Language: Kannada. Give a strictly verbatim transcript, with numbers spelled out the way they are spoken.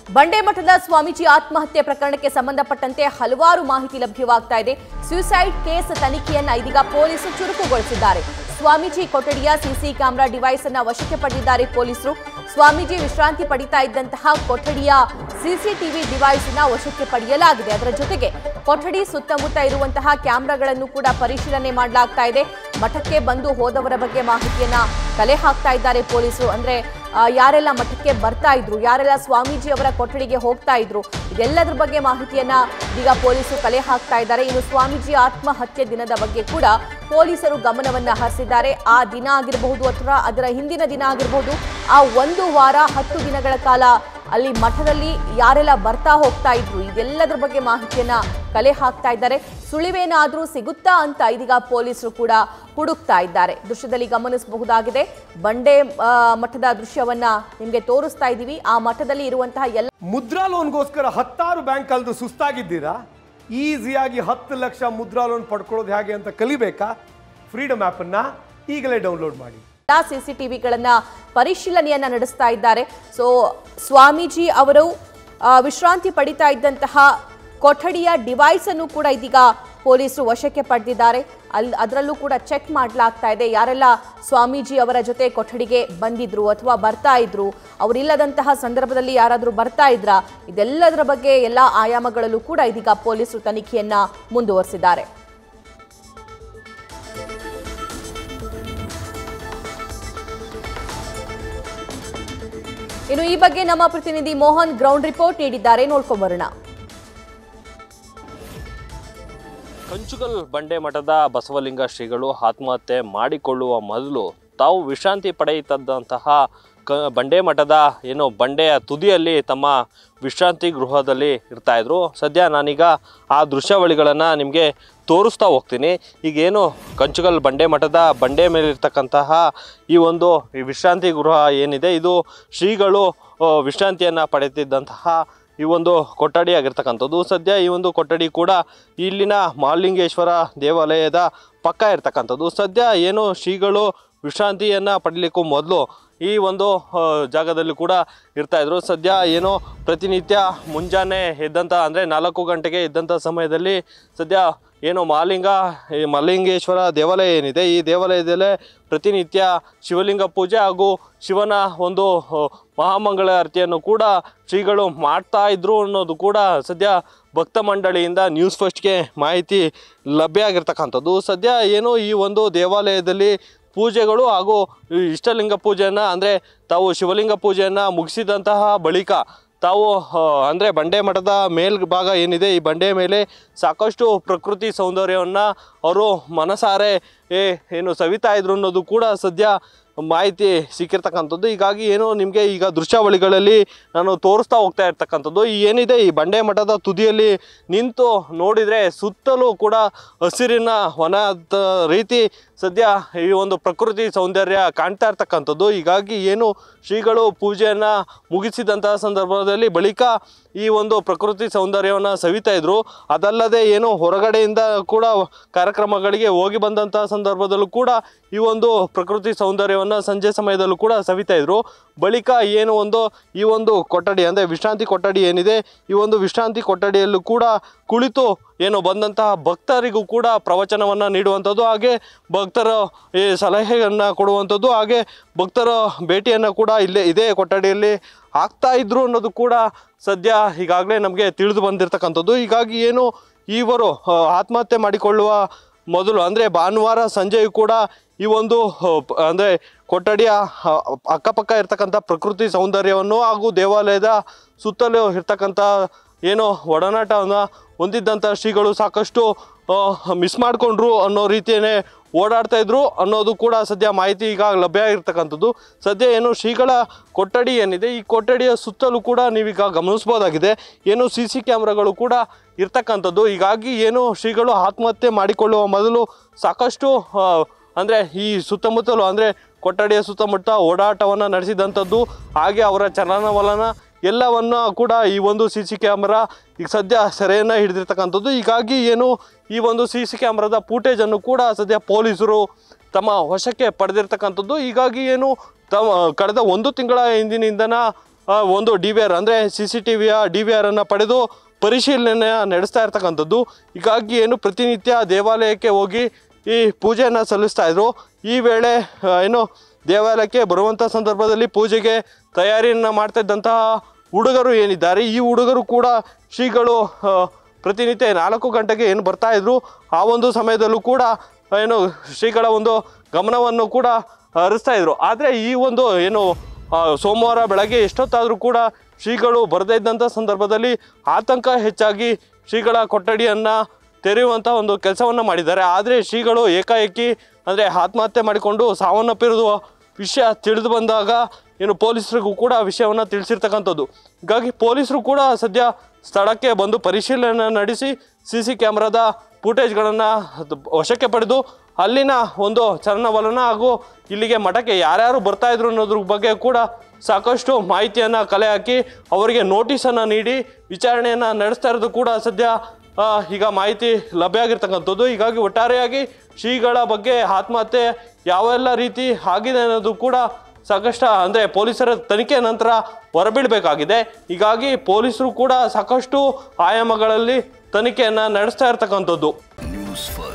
ಬಂಡೇಮಠದ ಸ್ವಾಮೀಜಿ ಆತ್ಮಹತ್ಯೆ ಪ್ರಕರಣಕ್ಕೆ ಸಂಬಂಧಪಟ್ಟಂತೆ ಹಲವಾರು ಮಾಹಿತಿ ಲಭ್ಯವಾಗ್ತಾ ಇದೆ. ಸೂಸೈಡ್ ಕೇಸ್ ತನಿಖೆಯನ್ನು ಇದೀಗ ಪೊಲೀಸರು ಚುರುಕುಗೊಳಿಸಿದ್ದಾರೆ. ಸ್ವಾಮೀಜಿ ಕೊಠಡಿಯ ಸಿಸಿ ಕ್ಯಾಮೆರಾ ಡಿವೈಸ್ ಅನ್ನು ವಶಕ್ಕೆ ಪಡೆದಿದ್ದಾರೆ ಪೊಲೀಸರು. ಸ್ವಾಮೀಜಿ ವಿಶ್ರಾಂತಿ ಪಡಿತಾ ಇದ್ದಂತಹ ಕೊಠಡಿಯ ಸಿಸಿಟಿವಿ ಡಿವೈಸ್ ಅನ್ನು ವಶಕ್ಕೆ ಪಡೆಯಲಾಗಿದೆ. ಅದರ ಜೊತೆಗೆ ಕೊಠಡಿ ಸುತ್ತಮುತ್ತ ಇರುವಂತಹ ಕ್ಯಾಮೆರಾಗಳನ್ನು ಕೂಡ ಪರಿಶೀಲನೆ ಮಾಡಲಾಗ್ತಾ ಇದೆ. ಮಠಕ್ಕೆ ಬಂದು ಹೋದವರ ಬಗ್ಗೆ ಮಾಹಿತಿಯನ್ನ ಕಲೆ ಹಾಕ್ತಾ ಇದ್ದಾರೆ ಪೊಲೀಸರು. ಅಂದ್ರೆ ಯಾರೆಲ್ಲ ಮಠಕ್ಕೆ ಬರ್ತಾ ಇದ್ರು, ಯಾರೆಲ್ಲ ಸ್ವಾಮೀಜಿ ಅವರ ಕೊಠಡಿಗೆ ಹೋಗ್ತಾ ಇದ್ರು, ಇದೆಲ್ಲದರ ಬಗ್ಗೆ ಮಾಹಿತಿಯನ್ನ ಈಗ ಪೊಲೀಸರು ಕಲೆ ಹಾಕ್ತಾ ಇದ್ದಾರೆ. ಇನ್ನು ಸ್ವಾಮೀಜಿ ಆತ್ಮಹತ್ಯೆ ದಿನದ ಬಗ್ಗೆ ಕೂಡ ಪೊಲೀಸರು ಗಮನವನ್ನ ಹರಿಸಿದ್ದಾರೆ. ಆ ದಿನ ಆಗಿರಬಹುದು ಅಥವಾ ಅದರ ಹಿಂದಿನ ದಿನ ಆಗಿರಬಹುದು, ಆ ಒಂದು ವಾರ ಹತ್ತು ದಿನಗಳ ಕಾಲ ಅಲ್ಲಿ ಮಠದಲ್ಲಿ ಯಾರೆಲ್ಲ ಬರ್ತಾ ಹೋಗ್ತಾ ಇದ್ರು, ಇದೆಲ್ಲದರ ಬಗ್ಗೆ ಮಾಹಿತಿಯನ್ನ ಕಲೆ ಹಾಕ್ತಾ ಇದ್ದಾರೆ. ಸುಳಿವೇನಾದ್ರೂ ಸಿಗುತ್ತಾ ಅಂತ ಇದೀಗ ಪೊಲೀಸರು ಕೂಡ ಹುಡುಕ್ತಾ ಇದ್ದಾರೆ. ದೃಶ್ಯದಲ್ಲಿ ಗಮನಿಸಬಹುದಾಗಿದೆ. ಬಂಡೆ ಮಠದ ದೃಶ್ಯವನ್ನ ನಿಮಗೆ ತೋರಿಸ್ತಾ ಇದ್ದೀವಿ. ಆ ಮಠದಲ್ಲಿ ಇರುವಂತಹ ಎಲ್ಲ ಮುದ್ರಾ ಲೋನ್ಗೋಸ್ಕರ ಹತ್ತಾರು ಬ್ಯಾಂಕ್ ಕಲ್ದು ಸುಸ್ತಾಗಿದ್ದೀರಾ? ಈಸಿಯಾಗಿ ಹತ್ತು ಲಕ್ಷ ಮುದ್ರಾ ಲೋನ್ ಪಡ್ಕೊಳ್ಳೋದು ಹೇಗೆ ಅಂತ ಕಲಿಬೇಕಾ? ಫ್ರೀಡಮ್ ಆಪ್ ಅನ್ನ ಈಗಲೇ ಡೌನ್ಲೋಡ್ ಮಾಡಿ. ಸಿಸಿಟಿವಿಗಳನ್ನ ಪರಿಶೀಲನೆಯನ್ನ ನಡೆಸ್ತಾ ಇದ್ದಾರೆ. ಸೊ ಸ್ವಾಮೀಜಿ ಅವರು ವಿಶ್ರಾಂತಿ ಪಡಿತಾ ಇದ್ದಂತಹ ಕೊಠಡಿಯ ಡಿವೈಸ್ ಅನ್ನು ಕೂಡ ಇದೀಗ ಪೊಲೀಸರು ವಶಕ್ಕೆ ಪಡೆದಿದ್ದಾರೆ. ಅಲ್ಲಿ ಅದರಲ್ಲೂ ಕೂಡ ಚೆಕ್ ಮಾಡಲಾಗ್ತಾ ಇದೆ. ಯಾರೆಲ್ಲ ಸ್ವಾಮೀಜಿ ಅವರ ಜೊತೆ ಕೊಠಡಿಗೆ ಬಂದಿದ್ರು ಅಥವಾ ಬರ್ತಾ ಇದ್ರು, ಅವರಿಲ್ಲದಂತಹ ಸಂದರ್ಭದಲ್ಲಿ ಯಾರಾದರೂ ಬರ್ತಾ ಇದ್ರಾ, ಇದೆಲ್ಲದರ ಬಗ್ಗೆ ಎಲ್ಲ ಆಯಾಮಗಳಲ್ಲೂ ಕೂಡ ಇದೀಗ ಪೊಲೀಸರು ತನಿಖೆಯನ್ನ ಮುಂದುವರಿಸಿದ್ದಾರೆ. ಇನ್ನು ಈ ಬಗ್ಗೆ ನಮ್ಮ ಪ್ರತಿನಿಧಿ ಮೋಹನ್ ಗ್ರೌಂಡ್ ರಿಪೋರ್ಟ್ ನೀಡಿದ್ದಾರೆ, ನೋಡ್ಕೊಂಬರೋಣ. ಕಂಚುಗಲ್ ಬಂಡೆ ಮಠದ ಬಸವಲಿಂಗ ಶ್ರೀಗಳು ಆತ್ಮಹತ್ಯೆ ಮಾಡಿಕೊಳ್ಳುವ ಮೊದಲು ತಾವು ವಿಶ್ರಾಂತಿ ಪಡೆಯುತ್ತಿದ್ದಂತಹ ಕ ಬಂಡೆ ಮಠದ ಏನು ಬಂಡೆಯ ತುದಿಯಲ್ಲಿ ತಮ್ಮ ವಿಶ್ರಾಂತಿ ಗೃಹದಲ್ಲಿ ಇರ್ತಾಯಿದ್ರು. ಸದ್ಯ ನಾನೀಗ ಆ ದೃಶ್ಯಾವಳಿಗಳನ್ನು ನಿಮಗೆ ತೋರಿಸ್ತಾ ಹೋಗ್ತೀನಿ. ಈಗೇನು ಕಂಚುಗಲ್ ಬಂಡೆ ಮಠದ ಬಂಡೆ ಮೇಲಿರ್ತಕ್ಕಂತಹ ಈ ಒಂದು ವಿಶ್ರಾಂತಿ ಗೃಹ ಏನಿದೆ, ಇದು ಶ್ರೀಗಳು ವಿಶ್ರಾಂತಿಯನ್ನು ಪಡೆಯುತ್ತಿದ್ದಂತಹ ಈ ಒಂದು ಕೊಠಡಿ ಆಗಿರ್ತಕ್ಕಂಥದ್ದು. ಸದ್ಯ ಈ ಒಂದು ಕೊಠಡಿ ಕೂಡ ಇಲ್ಲಿನ ಮಹಾಲಿಂಗೇಶ್ವರ ದೇವಾಲಯದ ಪಕ್ಕ ಇರ್ತಕ್ಕಂಥದ್ದು. ಸದ್ಯ ಏನು ಶ್ರೀಗಳು ವಿಶ್ರಾಂತಿಯನ್ನು ಪಡೀಲಿಕ್ಕೂ ಮೊದಲು ಈ ಒಂದು ಜಾಗದಲ್ಲಿ ಕೂಡ ಇರ್ತಾಯಿದ್ರು. ಸದ್ಯ ಏನೋ ಪ್ರತಿನಿತ್ಯ ಮುಂಜಾನೆ ಎದ್ದಂಥ ಅಂದರೆ ನಾಲ್ಕು ಗಂಟೆಗೆ ಎದ್ದಂಥ ಸಮಯದಲ್ಲಿ ಸದ್ಯ ಏನು ಮಹಾಲಿಂಗ ಮಹಾಲಿಂಗೇಶ್ವರ ದೇವಾಲಯ ಏನಿದೆ, ಈ ದೇವಾಲಯದಲ್ಲೇ ಪ್ರತಿನಿತ್ಯ ಶಿವಲಿಂಗ ಪೂಜೆ ಹಾಗೂ ಶಿವನ ಒಂದು ಮಹಾಮಂಗಳಾರತಿಯನ್ನು ಕೂಡ ಶ್ರೀಗಳು ಮಾಡ್ತಾ ಇದ್ರು ಅನ್ನೋದು ಕೂಡ ಸದ್ಯ ಭಕ್ತ ಮಂಡಳಿಯಿಂದ ನ್ಯೂಸ್ ಫಸ್ಟ್ಗೆ ಮಾಹಿತಿ ಲಭ್ಯ ಆಗಿರ್ತಕ್ಕಂಥದ್ದು. ಸದ್ಯ ಏನು ಈ ಒಂದು ದೇವಾಲಯದಲ್ಲಿ ಪೂಜೆಗಳು ಹಾಗೂ ಇಷ್ಟಲಿಂಗ ಪೂಜೆಯನ್ನು ಅಂದರೆ ತಾವು ಶಿವಲಿಂಗ ಪೂಜೆಯನ್ನು ಮುಗಿಸಿದಂತಹ ಬಳಿಕ ತಾವು ಅಂದರೆ ಬಂಡೆ ಮಠದ ಮೇಲ್ಭಾಗ ಏನಿದೆ, ಈ ಬಂಡೆ ಮೇಲೆ ಸಾಕಷ್ಟು ಪ್ರಕೃತಿ ಸೌಂದರ್ಯವನ್ನು ಅವರು ಮನಸಾರೆ ಏನು ಸವಿತಾ ಇದ್ರು ಅನ್ನೋದು ಕೂಡ ಸದ್ಯ ಮಾಹಿತಿ ಸಿಕ್ಕಿರ್ತಕ್ಕಂಥದ್ದು. ಹೀಗಾಗಿ ಏನು ನಿಮಗೆ ಈಗ ದೃಶ್ಯಾವಳಿಗಳಲ್ಲಿ ನಾನು ತೋರಿಸ್ತಾ ಹೋಗ್ತಾ ಇರ್ತಕ್ಕಂಥದ್ದು ಈ ಏನಿದೆ, ಈ ಬಂಡೆ ಮಠದ ತುದಿಯಲ್ಲಿ ನಿಂತು ನೋಡಿದರೆ ಸುತ್ತಲೂ ಕೂಡ ಹಸಿರಿನ ವನದ ರೀತಿ ಸದ್ಯ ಈ ಒಂದು ಪ್ರಕೃತಿ ಸೌಂದರ್ಯ ಕಾಣ್ತಾ ಇರ್ತಕ್ಕಂಥದ್ದು. ಹೀಗಾಗಿ ಏನು ಶ್ರೀಗಳು ಪೂಜೆಯನ್ನು ಮುಗಿಸಿದಂತಹ ಸಂದರ್ಭದಲ್ಲಿ ಬಳಿಕ ಈ ಒಂದು ಪ್ರಕೃತಿ ಸೌಂದರ್ಯವನ್ನು ಸವಿತಾ ಇದ್ರು. ಅದಲ್ಲದೆ ಏನು ಹೊರಗಡೆಯಿಂದ ಕೂಡ ಕಾರ್ಯಕ್ರಮಗಳಿಗೆ ಹೋಗಿ ಬಂದಂತಹ ಸಂದರ್ಭದಲ್ಲೂ ಕೂಡ ಈ ಒಂದು ಪ್ರಕೃತಿ ಸೌಂದರ್ಯವನ್ನು ಸಂಜೆ ಸಮಯದಲ್ಲೂ ಕೂಡ ಸವಿತಾ ಇದ್ರು. ಬಳಿಕ ಏನು ಒಂದು ಈ ಒಂದು ಕೊಠಡಿ ಅಂದರೆ ವಿಶ್ರಾಂತಿ ಕೊಠಡಿ ಏನಿದೆ, ಈ ಒಂದು ವಿಶ್ರಾಂತಿ ಕೊಠಡಿಯಲ್ಲೂ ಕೂಡ ಕುಳಿತು ಏನು ಬಂದಂತಹ ಭಕ್ತರಿಗೂ ಕೂಡ ಪ್ರವಚನವನ್ನು ನೀಡುವಂಥದ್ದು, ಹಾಗೆ ಭಕ್ತರ ಈ ಸಲಹೆಯನ್ನು ಕೊಡುವಂಥದ್ದು, ಹಾಗೆ ಭಕ್ತರ ಭೇಟಿಯನ್ನು ಕೂಡ ಇಲ್ಲೇ ಇದೇ ಕೊಠಡಿಯಲ್ಲಿ ಆಗ್ತಾ ಇದ್ರು ಅನ್ನೋದು ಕೂಡ ಸದ್ಯ ಈಗಾಗಲೇ ನಮಗೆ ತಿಳಿದು ಬಂದಿರತಕ್ಕಂಥದ್ದು. ಹೀಗಾಗಿ ಏನು ಇವರು ಆತ್ಮಹತ್ಯೆ ಮಾಡಿಕೊಳ್ಳುವ ಮೊದಲು ಅಂದರೆ ಭಾನುವಾರ ಸಂಜೆಯೂ ಕೂಡ ಈ ಒಂದು ಅಂದರೆ ಕೊಠಡಿಯ ಅಕ್ಕಪಕ್ಕ ಇರ್ತಕ್ಕಂಥ ಪ್ರಕೃತಿ ಸೌಂದರ್ಯವನ್ನು ಹಾಗೂ ದೇವಾಲಯದ ಸುತ್ತಲೂ ಇರ್ತಕ್ಕಂಥ ಏನೋ ಒಡನಾಟವನ್ನು ಹೊಂದಿದ್ದಂಥ ಶ್ರೀಗಳು ಸಾಕಷ್ಟು ಮಿಸ್ ಮಾಡಿಕೊಂಡ್ರು ಅನ್ನೋ ರೀತಿಯೇ ಓಡಾಡ್ತಾ ಇದ್ರು ಅನ್ನೋದು ಕೂಡ ಸದ್ಯ ಮಾಹಿತಿ ಈಗ ಲಭ್ಯ ಆಗಿರ್ತಕ್ಕಂಥದ್ದು. ಸದ್ಯ ಏನು ಶ್ರೀಗಳ ಕೊಠಡಿ ಏನಿದೆ, ಈ ಕೊಠಡಿಯ ಸುತ್ತಲೂ ಕೂಡ ನೀವೀಗ ಗಮನಿಸ್ಬೋದಾಗಿದೆ, ಏನು ಸಿ ಸಿ ಕ್ಯಾಮ್ರಾಗಳು ಕೂಡ ಇರ್ತಕ್ಕಂಥದ್ದು. ಹೀಗಾಗಿ ಏನು ಶ್ರೀಗಳು ಆತ್ಮಹತ್ಯೆ ಮಾಡಿಕೊಳ್ಳುವ ಮೊದಲು ಸಾಕಷ್ಟು ಅಂದರೆ ಈ ಸುತ್ತಮುತ್ತಲು ಅಂದರೆ ಕೊಠಡಿಯ ಸುತ್ತಮುತ್ತ ಓಡಾಟವನ್ನು ನಡೆಸಿದಂಥದ್ದು, ಹಾಗೆ ಅವರ ಚಲನವಲನ ಎಲ್ಲವನ್ನು ಕೂಡ ಈ ಒಂದು ಸಿ ಸಿ ಕ್ಯಾಮ್ರಾ ಈಗ ಸದ್ಯ ಸೆರೆಯನ್ನು ಹಿಡಿದಿರ್ತಕ್ಕಂಥದ್ದು. ಹೀಗಾಗಿ ಏನು ಈ ಒಂದು ಸಿ ಸಿ ಕ್ಯಾಮ್ರಾದ ಫೂಟೇಜನ್ನು ಕೂಡ ಸದ್ಯ ಪೊಲೀಸರು ತಮ್ಮ ವಶಕ್ಕೆ ಪಡೆದಿರ್ತಕ್ಕಂಥದ್ದು. ಹೀಗಾಗಿ ಏನು ತಮ್ಮ ಕಳೆದ ಒಂದು ತಿಂಗಳ ಹಿಂದಿನಿಂದನ ಒಂದು ಡಿ ವಿ ಆರ್ ಅಂದರೆ ಸಿ ಸಿ ಟಿ ವಿಯ ಡಿ ವಿ ಆರನ್ನು ಪಡೆದು ಪರಿಶೀಲನೆ ನಡೆಸ್ತಾ ಇರ್ತಕ್ಕಂಥದ್ದು. ಹೀಗಾಗಿ ಏನು ಪ್ರತಿನಿತ್ಯ ದೇವಾಲಯಕ್ಕೆ ಹೋಗಿ ಈ ಪೂಜೆಯನ್ನು ಸಲ್ಲಿಸ್ತಾ ಇದ್ರು. ಈ ವೇಳೆ ಏನು ದೇವಾಲಯಕ್ಕೆ ಬರುವಂಥ ಸಂದರ್ಭದಲ್ಲಿ ಪೂಜೆಗೆ ತಯಾರಿಯನ್ನು ಮಾಡ್ತಾ ಇದ್ದಂತಹ ಹುಡುಗರು ಏನಿದ್ದಾರೆ, ಈ ಹುಡುಗರು ಕೂಡ ಶ್ರೀಗಳು ಪ್ರತಿನಿತ್ಯ ನಾಲ್ಕು ಗಂಟೆಗೆ ಏನು ಬರ್ತಾಯಿದ್ರು, ಆ ಒಂದು ಸಮಯದಲ್ಲೂ ಕೂಡ ಏನು ಶ್ರೀಗಳ ಒಂದು ಗಮನವನ್ನು ಕೂಡ ಹರಿಸ್ತಾ ಇದ್ರು. ಆದರೆ ಈ ಒಂದು ಏನು ಸೋಮವಾರ ಬೆಳಗ್ಗೆ ಎಷ್ಟೊತ್ತಾದರೂ ಕೂಡ ಶ್ರೀಗಳು ಬರದೇ ಇದ್ದಂಥ ಸಂದರ್ಭದಲ್ಲಿ ಆತಂಕ ಹೆಚ್ಚಾಗಿ ಶ್ರೀಗಳ ಕೊಠಡಿಯನ್ನು ತೆರೆಯುವಂಥ ಒಂದು ಕೆಲಸವನ್ನು ಮಾಡಿದ್ದಾರೆ. ಆದರೆ ಶ್ರೀಗಳು ಏಕಾಏಕಿ ಅಂದರೆ ಆತ್ಮಹತ್ಯೆ ಮಾಡಿಕೊಂಡು ಸಾವನ್ನಪ್ಪಿರುವ ವಿಷಯ ತಿಳಿದು ಬಂದಾಗ ಏನು ಪೊಲೀಸರಿಗೂ ಕೂಡ ವಿಷಯವನ್ನು ತಿಳಿಸಿರ್ತಕ್ಕಂಥದ್ದು. ಹೀಗಾಗಿ ಪೊಲೀಸರು ಕೂಡ ಸದ್ಯ ಸ್ಥಳಕ್ಕೆ ಬಂದು ಪರಿಶೀಲನೆ ನಡೆಸಿ ಸಿ ಸಿ ಕ್ಯಾಮ್ರಾದ ಫುಟೇಜ್ಗಳನ್ನು ವಶಕ್ಕೆ ಪಡೆದು ಅಲ್ಲಿನ ಒಂದು ಚಲನವಲನ ಹಾಗೂ ಇಲ್ಲಿಗೆ ಮಠಕ್ಕೆ ಯಾರ್ಯಾರು ಬರ್ತಾಯಿದ್ರು ಅನ್ನೋದ್ರ ಬಗ್ಗೆ ಕೂಡ ಸಾಕಷ್ಟು ಮಾಹಿತಿಯನ್ನು ಕಲೆ ಹಾಕಿ ಅವರಿಗೆ ನೋಟಿಸನ್ನು ನೀಡಿ ವಿಚಾರಣೆಯನ್ನು ನಡೆಸ್ತಾ ಇರೋದು ಕೂಡ ಸದ್ಯ ಈಗ ಮಾಹಿತಿ ಲಭ್ಯ ಆಗಿರ್ತಕ್ಕಂಥದ್ದು. ಹೀಗಾಗಿ ಒಟ್ಟಾರೆಯಾಗಿ ಶ್ರೀಗಳ ಬಗ್ಗೆ ಆತ್ಮಹತ್ಯೆ ಯಾವೆಲ್ಲ ರೀತಿ ಆಗಿದೆ ಅನ್ನೋದು ಕೂಡ ಸಾಕಷ್ಟು ಅಂದರೆ ಪೊಲೀಸರ ತನಿಖೆ ನಂತರ ಹೊರಬೀಳಬೇಕಾಗಿದೆ. ಹೀಗಾಗಿ ಪೊಲೀಸರು ಕೂಡ ಸಾಕಷ್ಟು ಆಯಾಮಗಳಲ್ಲಿ ತನಿಖೆಯನ್ನು ನಡೆಸ್ತಾ ಇರ್ತಕ್ಕಂಥದ್ದು.